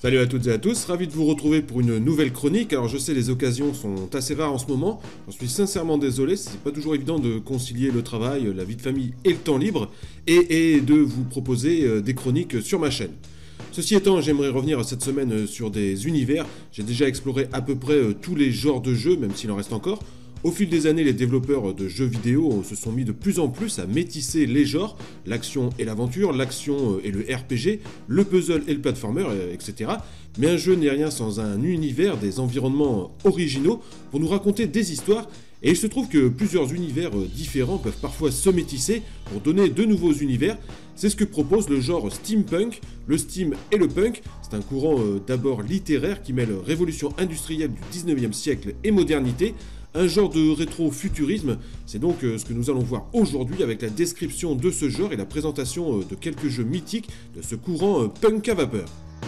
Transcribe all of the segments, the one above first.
Salut à toutes et à tous, ravi de vous retrouver pour une nouvelle chronique. Alors je sais les occasions sont assez rares en ce moment, j'en suis sincèrement désolé, c'est pas toujours évident de concilier le travail, la vie de famille et le temps libre, et de vous proposer des chroniques sur ma chaîne. Ceci étant, j'aimerais revenir cette semaine sur des univers, j'ai déjà exploré à peu près tous les genres de jeux, même s'il en reste encore. Au fil des années, les développeurs de jeux vidéo se sont mis de plus en plus à métisser les genres, l'action et l'aventure, l'action et le RPG, le puzzle et le platformer, etc. Mais un jeu n'est rien sans un univers, des environnements originaux pour nous raconter des histoires, et il se trouve que plusieurs univers différents peuvent parfois se métisser pour donner de nouveaux univers. C'est ce que propose le genre steampunk, le steam et le punk. C'est un courant d'abord littéraire qui mêle révolution industrielle du 19e siècle et modernité. Un genre de rétro-futurisme, c'est donc ce que nous allons voir aujourd'hui avec la description de ce genre et la présentation de quelques jeux mythiques de ce courant punk à vapeur.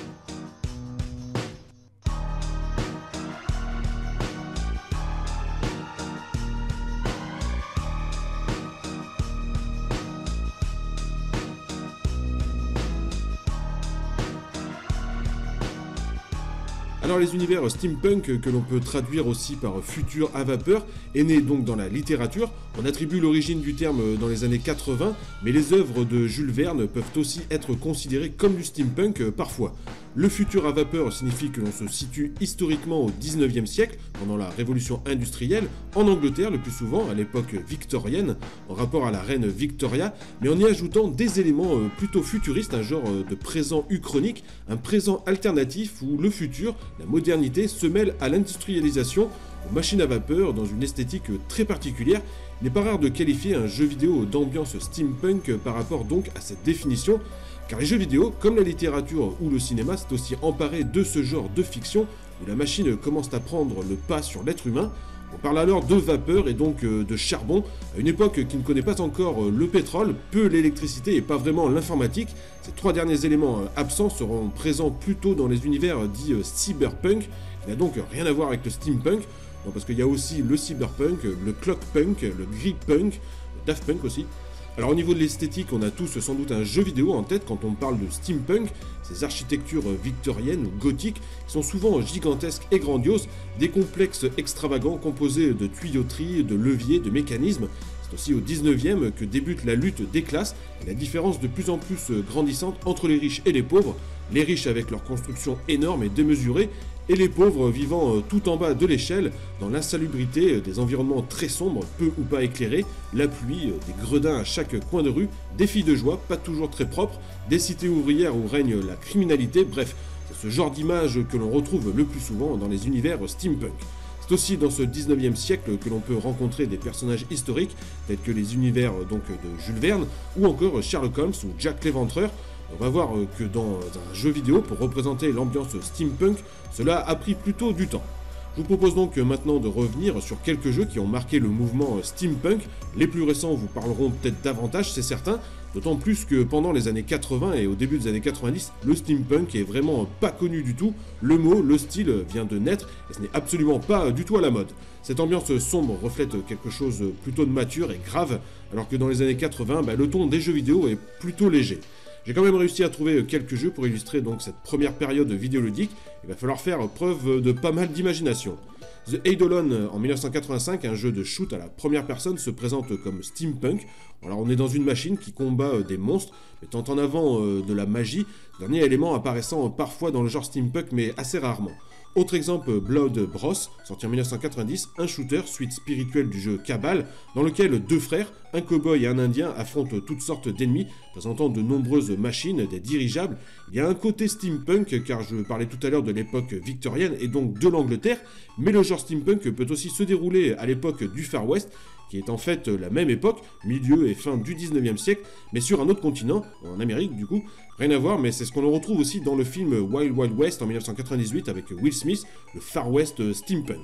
Alors les univers steampunk, que l'on peut traduire aussi par futur à vapeur, est né donc dans la littérature. On attribue l'origine du terme dans les années 80, mais les œuvres de Jules Verne peuvent aussi être considérées comme du steampunk parfois. Le futur à vapeur signifie que l'on se situe historiquement au 19e siècle, pendant la révolution industrielle, en Angleterre le plus souvent, à l'époque victorienne, en rapport à la reine Victoria, mais en y ajoutant des éléments plutôt futuristes, un genre de présent uchronique, un présent alternatif où le futur, la modernité, se mêle à l'industrialisation, aux machines à vapeur, dans une esthétique très particulière. Il n'est pas rare de qualifier un jeu vidéo d'ambiance steampunk par rapport donc à cette définition, car les jeux vidéo, comme la littérature ou le cinéma, c'est aussi emparé de ce genre de fiction où la machine commence à prendre le pas sur l'être humain. On parle alors de vapeur et donc de charbon, à une époque qui ne connaît pas encore le pétrole, peu l'électricité et pas vraiment l'informatique. Ces trois derniers éléments absents seront présents plutôt dans les univers dits cyberpunk, qui n'a donc rien à voir avec le steampunk, non, parce qu'il y a aussi le cyberpunk, le clockpunk, le gridpunk, le daft punk aussi. Alors au niveau de l'esthétique, on a tous sans doute un jeu vidéo en tête quand on parle de steampunk, ces architectures victoriennes ou gothiques qui sont souvent gigantesques et grandioses, des complexes extravagants composés de tuyauteries, de leviers, de mécanismes. C'est aussi au 19e que débute la lutte des classes et la différence de plus en plus grandissante entre les riches et les pauvres, les riches avec leurs constructions énormes et démesurées, et les pauvres vivant tout en bas de l'échelle, dans l'insalubrité des environnements très sombres, peu ou pas éclairés, la pluie, des gredins à chaque coin de rue, des filles de joie, pas toujours très propres, des cités ouvrières où règne la criminalité, bref, c'est ce genre d'image que l'on retrouve le plus souvent dans les univers steampunk. C'est aussi dans ce 19e siècle que l'on peut rencontrer des personnages historiques, tels que les univers donc de Jules Verne, ou encore Sherlock Holmes ou Jack l'Éventreur. On va voir que dans un jeu vidéo, pour représenter l'ambiance steampunk, cela a pris plutôt du temps. Je vous propose donc maintenant de revenir sur quelques jeux qui ont marqué le mouvement steampunk. Les plus récents vous parleront peut-être davantage, c'est certain, d'autant plus que pendant les années 80 et au début des années 90, le steampunk est vraiment pas connu du tout. Le mot, le style vient de naître et ce n'est absolument pas du tout à la mode. Cette ambiance sombre reflète quelque chose plutôt de mature et grave, alors que dans les années 80, le ton des jeux vidéo est plutôt léger. J'ai quand même réussi à trouver quelques jeux pour illustrer donc cette première période vidéoludique. Il va falloir faire preuve de pas mal d'imagination. The Eidolon en 1985, un jeu de shoot à la première personne, se présente comme steampunk. Alors on est dans une machine qui combat des monstres, mettant en avant de la magie, dernier élément apparaissant parfois dans le genre steampunk mais assez rarement. Autre exemple, Blood Bros, sorti en 1990, un shooter, suite spirituelle du jeu Cabal, dans lequel deux frères, un cow-boy et un indien, affrontent toutes sortes d'ennemis, présentant de nombreuses machines, des dirigeables. Il y a un côté steampunk, car je parlais tout à l'heure de l'époque victorienne et donc de l'Angleterre, mais le genre steampunk peut aussi se dérouler à l'époque du Far West, qui est en fait la même époque, milieu et fin du 19e siècle, mais sur un autre continent, en Amérique du coup. Rien à voir, mais c'est ce qu'on retrouve aussi dans le film Wild Wild West en 1998 avec Will Smith, le Far West steampunk.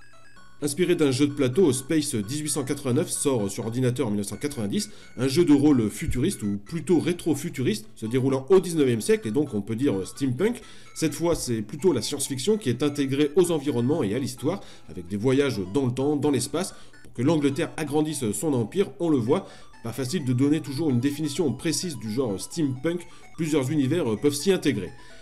Inspiré d'un jeu de plateau, Space 1889 sort sur ordinateur en 1990, un jeu de rôle futuriste ou plutôt rétro-futuriste, se déroulant au 19e siècle et donc on peut dire steampunk. Cette fois, c'est plutôt la science-fiction qui est intégrée aux environnements et à l'histoire, avec des voyages dans le temps, dans l'espace. Pour que l'Angleterre agrandisse son empire, on le voit. Pas facile de donner toujours une définition précise du genre steampunk, plusieurs univers peuvent s'y intégrer.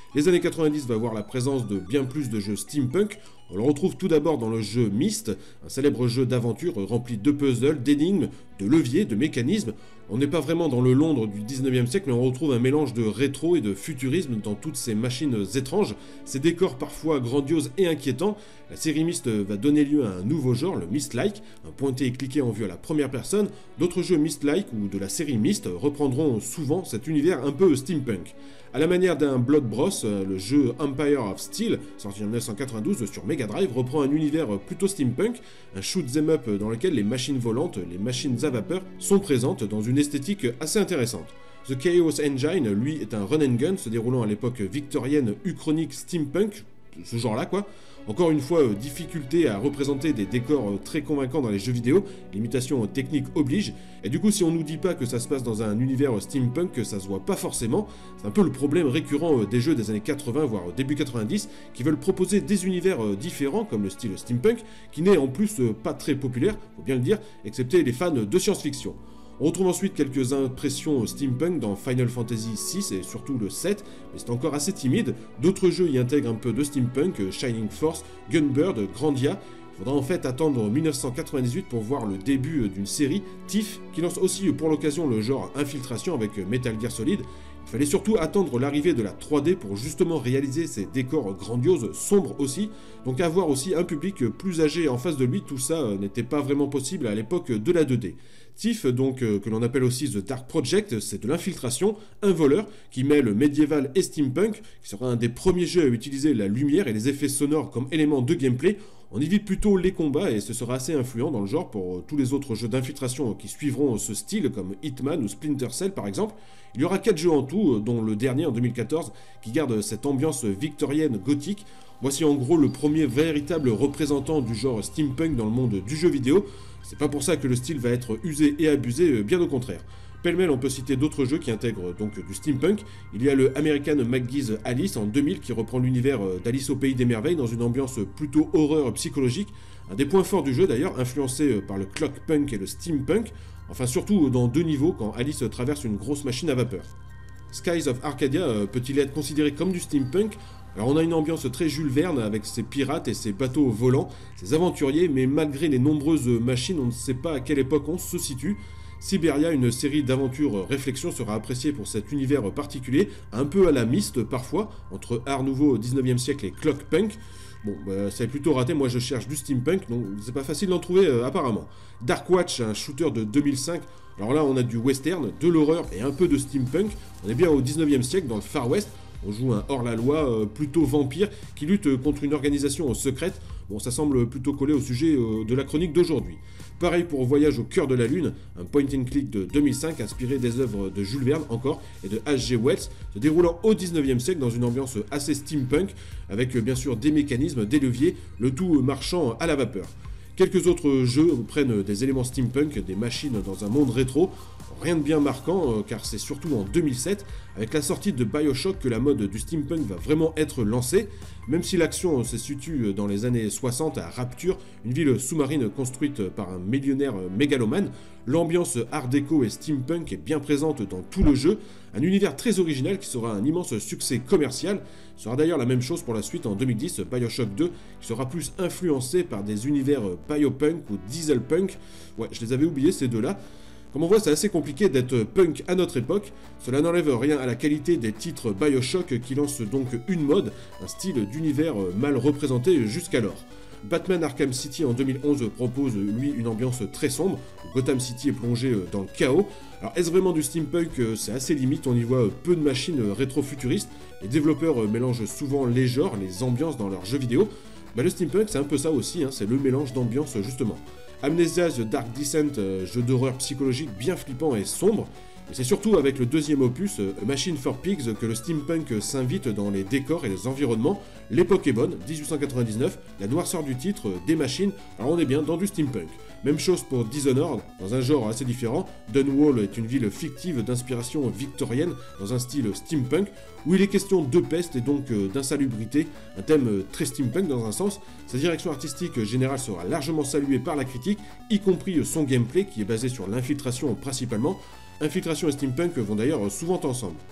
Les années 90 va voir la présence de bien plus de jeux steampunk. On le retrouve tout d'abord dans le jeu Myst, un célèbre jeu d'aventure rempli de puzzles, d'énigmes, de leviers, de mécanismes. On n'est pas vraiment dans le Londres du 19e siècle, mais on retrouve un mélange de rétro et de futurisme dans toutes ces machines étranges, ces décors parfois grandioses et inquiétants. La série Myst va donner lieu à un nouveau genre, le Myst-like, un pointé et cliqué en vue à la première personne. D'autres jeux Myst-like ou de la série Myst reprendront souvent cet univers un peu steampunk. À la manière d'un Blood Bros, le jeu Empire of Steel, sorti en 1992 sur Mega Drive, reprend un univers plutôt steampunk, un shoot 'em up dans lequel les machines volantes, les machines à vapeur, sont présentes dans une esthétique assez intéressante. The Chaos Engine, lui, est un run and gun se déroulant à l'époque victorienne uchronique steampunk, ce genre-là quoi. Encore une fois, difficulté à représenter des décors très convaincants dans les jeux vidéo, limitation technique oblige, et du coup si on nous dit pas que ça se passe dans un univers steampunk, ça se voit pas forcément, c'est un peu le problème récurrent des jeux des années 80 voire début 90, qui veulent proposer des univers différents comme le style steampunk, qui n'est en plus pas très populaire, faut bien le dire, excepté les fans de science-fiction. On retrouve ensuite quelques impressions steampunk dans Final Fantasy VI et surtout le 7, mais c'est encore assez timide. D'autres jeux y intègrent un peu de steampunk, Shining Force, Gunbird, Grandia. Il faudra en fait attendre 1998 pour voir le début d'une série, Thief, qui lance aussi pour l'occasion le genre infiltration avec Metal Gear Solid. Il fallait surtout attendre l'arrivée de la 3D pour justement réaliser ces décors grandioses, sombres aussi, donc avoir aussi un public plus âgé en face de lui, tout ça n'était pas vraiment possible à l'époque de la 2D. Thief, donc, que l'on appelle aussi The Dark Project, c'est de l'infiltration, un voleur qui mêle médiéval et steampunk, qui sera un des premiers jeux à utiliser la lumière et les effets sonores comme éléments de gameplay. On évite plutôt les combats et ce sera assez influent dans le genre pour tous les autres jeux d'infiltration qui suivront ce style, comme Hitman ou Splinter Cell par exemple. Il y aura 4 jeux en tout, dont le dernier en 2014, qui garde cette ambiance victorienne gothique. Voici en gros le premier véritable représentant du genre steampunk dans le monde du jeu vidéo. C'est pas pour ça que le style va être usé et abusé, bien au contraire. Pêle-mêle, on peut citer d'autres jeux qui intègrent donc du steampunk. Il y a le American McGee's Alice en 2000 qui reprend l'univers d'Alice au Pays des Merveilles dans une ambiance plutôt horreur psychologique. Un des points forts du jeu d'ailleurs, influencé par le clockpunk et le steampunk. Enfin surtout dans 2 niveaux quand Alice traverse une grosse machine à vapeur. Skies of Arcadia peut-il être considéré comme du steampunk ? Alors on a une ambiance très Jules Verne avec ses pirates et ses bateaux volants, ses aventuriers, mais malgré les nombreuses machines, on ne sait pas à quelle époque on se situe. Siberia, une série d'aventures réflexion, sera appréciée pour cet univers particulier, un peu à la Myst parfois, entre art nouveau au 19e siècle et clockpunk. Bon, ça est plutôt raté, moi je cherche du steampunk, donc c'est pas facile d'en trouver apparemment. Dark Watch, un shooter de 2005, alors là on a du western, de l'horreur et un peu de steampunk, on est bien au 19e siècle dans le Far West. On joue un hors-la-loi plutôt vampire qui lutte contre une organisation secrète. Bon, ça semble plutôt coller au sujet de la chronique d'aujourd'hui. Pareil pour Voyage au cœur de la Lune, un point and click de 2005 inspiré des œuvres de Jules Verne encore et de H.G. Wells, se déroulant au 19e siècle dans une ambiance assez steampunk, avec bien sûr des mécanismes, des leviers, le tout marchant à la vapeur. Quelques autres jeux prennent des éléments steampunk, des machines dans un monde rétro. Rien de bien marquant, car c'est surtout en 2007, avec la sortie de BioShock, que la mode du steampunk va vraiment être lancée. Même si l'action se situe dans les années 60 à Rapture, une ville sous-marine construite par un millionnaire mégalomane, l'ambiance art déco et steampunk est bien présente dans tout le jeu. Un univers très original qui sera un immense succès commercial. Ce sera d'ailleurs la même chose pour la suite en 2010, BioShock 2, qui sera plus influencé par des univers biopunk ou dieselpunk. Ouais, je les avais oubliés ces deux-là. Comme on voit, c'est assez compliqué d'être punk à notre époque. Cela n'enlève rien à la qualité des titres BioShock qui lancent donc une mode, un style d'univers mal représenté jusqu'alors. Batman Arkham City en 2011 propose lui une ambiance très sombre, où Gotham City est plongé dans le chaos. Alors est-ce vraiment du steampunk? C'est assez limite, on y voit peu de machines rétro-futuristes. Les développeurs mélangent souvent les genres, les ambiances dans leurs jeux vidéo. Le steampunk c'est un peu ça aussi, c'est le mélange d'ambiance justement. Amnesia The Dark Descent, jeu d'horreur psychologique bien flippant et sombre. Et c'est surtout avec le deuxième opus, A Machine for Pigs, que le steampunk s'invite dans les décors et les environnements. L'époque est bonne, 1899, la noirceur du titre, des machines, alors on est bien dans du steampunk. Même chose pour Dishonored, dans un genre assez différent. Dunwall est une ville fictive d'inspiration victorienne, dans un style steampunk, où il est question de peste et donc d'insalubrité, un thème très steampunk dans un sens. Sa direction artistique générale sera largement saluée par la critique, y compris son gameplay qui est basé sur l'infiltration principalement. Infiltration et steampunk vont d'ailleurs souvent ensemble.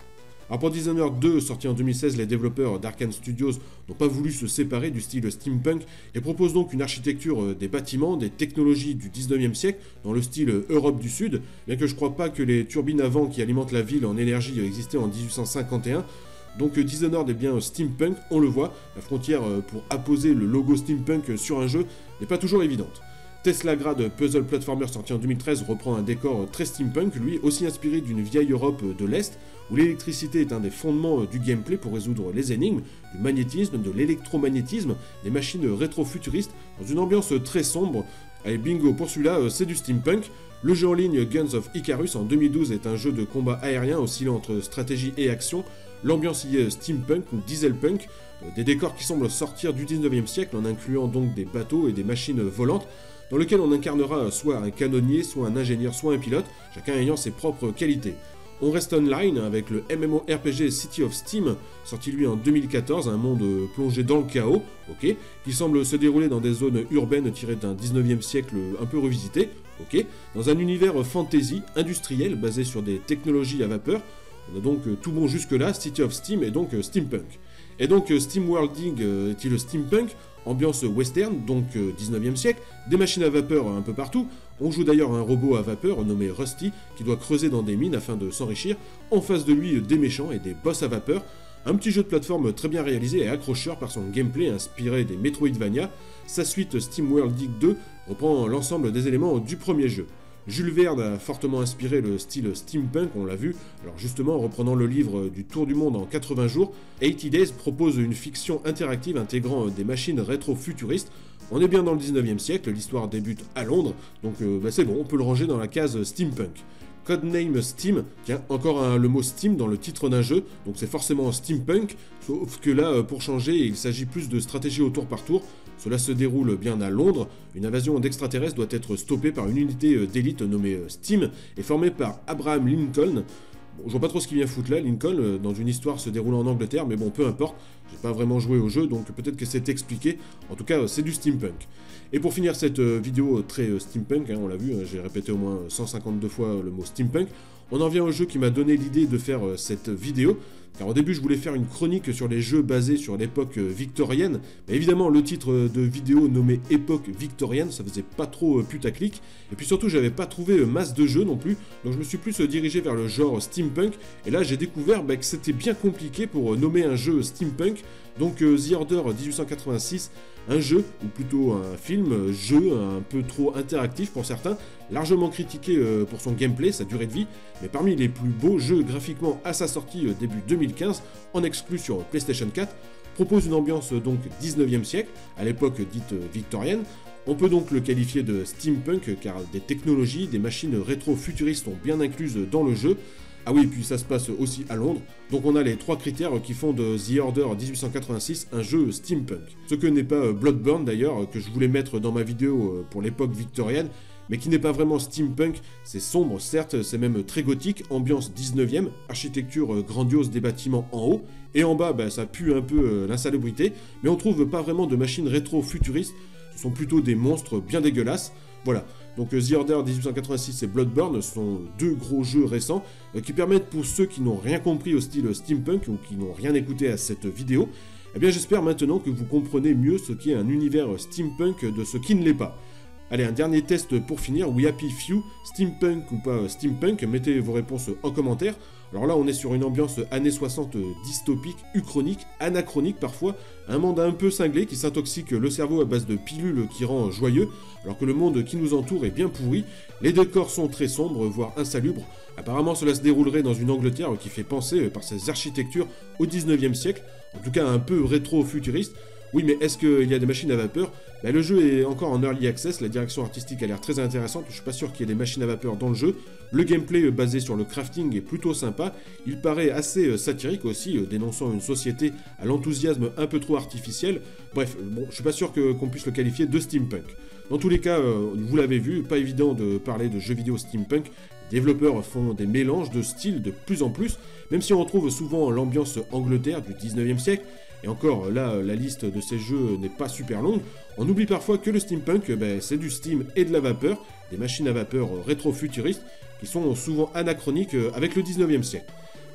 Alors pour Dishonored 2, sorti en 2016, les développeurs d'Arkane Studios n'ont pas voulu se séparer du style steampunk et proposent donc une architecture des bâtiments, des technologies du 19e siècle dans le style Europe du Sud, bien que je crois pas que les turbines à vent qui alimentent la ville en énergie existaient en 1851. Donc Dishonored est bien steampunk, on le voit, la frontière pour apposer le logo steampunk sur un jeu n'est pas toujours évidente. Teslagrad Puzzle Platformer sorti en 2013 reprend un décor très steampunk, lui aussi inspiré d'une vieille Europe de l'Est, où l'électricité est un des fondements du gameplay pour résoudre les énigmes, du magnétisme, de l'électromagnétisme, des machines rétro-futuristes, dans une ambiance très sombre. Allez bingo, pour celui-là, c'est du steampunk. Le jeu en ligne Guns of Icarus en 2012 est un jeu de combat aérien oscillant entre stratégie et action. L'ambiance y est steampunk ou dieselpunk, des décors qui semblent sortir du 19e siècle en incluant donc des bateaux et des machines volantes, dans lequel on incarnera soit un canonnier, soit un ingénieur, soit un pilote, chacun ayant ses propres qualités. On reste online avec le MMORPG City of Steam, sorti lui en 2014, un monde plongé dans le chaos, ok, qui semble se dérouler dans des zones urbaines tirées d'un 19e siècle un peu revisité, ok, dans un univers fantasy, industriel, basé sur des technologies à vapeur. On a donc tout bon jusque-là, City of Steam et donc steampunk. Et donc Steamworlding est-il steampunk? Ambiance western, donc 19e siècle, des machines à vapeur un peu partout. On joue d'ailleurs un robot à vapeur nommé Rusty qui doit creuser dans des mines afin de s'enrichir. En face de lui, des méchants et des boss à vapeur. Un petit jeu de plateforme très bien réalisé et accrocheur par son gameplay inspiré des Metroidvania. Sa suite Steamworld 2 reprend l'ensemble des éléments du premier jeu. Jules Verne a fortement inspiré le style steampunk, on l'a vu. Alors justement, en reprenant le livre du Tour du monde en 80 jours, 80 Days propose une fiction interactive intégrant des machines rétro-futuristes. On est bien dans le 19e siècle, l'histoire débute à Londres, donc c'est bon, on peut le ranger dans la case steampunk. Codename Steam, tiens, encore le mot Steam dans le titre d'un jeu, donc c'est forcément steampunk, sauf que là, pour changer, il s'agit plus de stratégie au tour par tour. Cela se déroule bien à Londres, une invasion d'extraterrestres doit être stoppée par une unité d'élite nommée Steam, et formée par Abraham Lincoln. Bon, je vois pas trop ce qu'il vient foutre là, Lincoln, dans une histoire se déroulant en Angleterre, mais bon, peu importe, j'ai pas vraiment joué au jeu, donc peut-être que c'est expliqué. En tout cas, c'est du steampunk. Et pour finir cette vidéo très steampunk, on l'a vu, j'ai répété au moins 152 fois le mot steampunk, on en vient au jeu qui m'a donné l'idée de faire cette vidéo. Car au début, je voulais faire une chronique sur les jeux basés sur l'époque victorienne, mais évidemment, le titre de vidéo nommé Époque victorienne, ça faisait pas trop putaclic, et puis surtout, j'avais pas trouvé masse de jeux non plus, donc je me suis plus dirigé vers le genre steampunk, et là, j'ai découvert que c'était bien compliqué pour nommer un jeu steampunk, donc The Order 1886, un jeu, ou plutôt un film-jeu un peu trop interactif pour certains, largement critiqué pour son gameplay, sa durée de vie, mais parmi les plus beaux jeux graphiquement à sa sortie début 2015, en exclu sur PlayStation 4, propose une ambiance donc 19e siècle, à l'époque dite victorienne. On peut donc le qualifier de steampunk car des technologies, des machines rétro-futuristes sont bien incluses dans le jeu. Ah oui, et puis ça se passe aussi à Londres, donc on a les trois critères qui font de The Order 1886 un jeu steampunk. Ce que n'est pas Bloodborne d'ailleurs, que je voulais mettre dans ma vidéo pour l'époque victorienne, mais qui n'est pas vraiment steampunk, c'est sombre certes, c'est même très gothique, ambiance 19e, architecture grandiose des bâtiments en haut, et en bas ça pue un peu l'insalubrité, mais on trouve pas vraiment de machines rétro-futuristes, ce sont plutôt des monstres bien dégueulasses, voilà. Donc The Order 1886 et Bloodborne sont deux gros jeux récents qui permettent pour ceux qui n'ont rien compris au style steampunk ou qui n'ont rien écouté à cette vidéo, eh bien j'espère maintenant que vous comprenez mieux ce qu'est un univers steampunk de ce qui ne l'est pas. Allez, un dernier test pour finir, We Happy Few, steampunk ou pas steampunk, mettez vos réponses en commentaire. Alors là, on est sur une ambiance années 60 dystopique, uchronique, anachronique parfois, un monde un peu cinglé qui s'intoxique le cerveau à base de pilules qui rend joyeux, alors que le monde qui nous entoure est bien pourri, les décors sont très sombres, voire insalubres. Apparemment, cela se déroulerait dans une Angleterre qui fait penser par ses architectures au 19e siècle, en tout cas un peu rétro-futuriste. Oui, mais est-ce qu'il y a des machines à vapeur? Le jeu est encore en early access, la direction artistique a l'air très intéressante, je suis pas sûr qu'il y ait des machines à vapeur dans le jeu. Le gameplay basé sur le crafting est plutôt sympa, il paraît assez satirique aussi, dénonçant une société à l'enthousiasme un peu trop artificiel. Bref, bon, je suis pas sûr qu'on puisse le qualifier de steampunk. Dans tous les cas, vous l'avez vu, pas évident de parler de jeux vidéo steampunk. Les développeurs font des mélanges de styles de plus en plus, même si on retrouve souvent l'ambiance Angleterre du 19e siècle, et encore là, la liste de ces jeux n'est pas super longue, on oublie parfois que le steampunk, c'est du steam et de la vapeur, des machines à vapeur rétro-futuristes, qui sont souvent anachroniques avec le 19e siècle.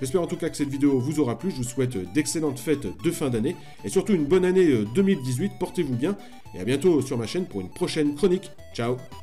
J'espère en tout cas que cette vidéo vous aura plu, je vous souhaite d'excellentes fêtes de fin d'année, et surtout une bonne année 2018, portez-vous bien, et à bientôt sur ma chaîne pour une prochaine chronique. Ciao!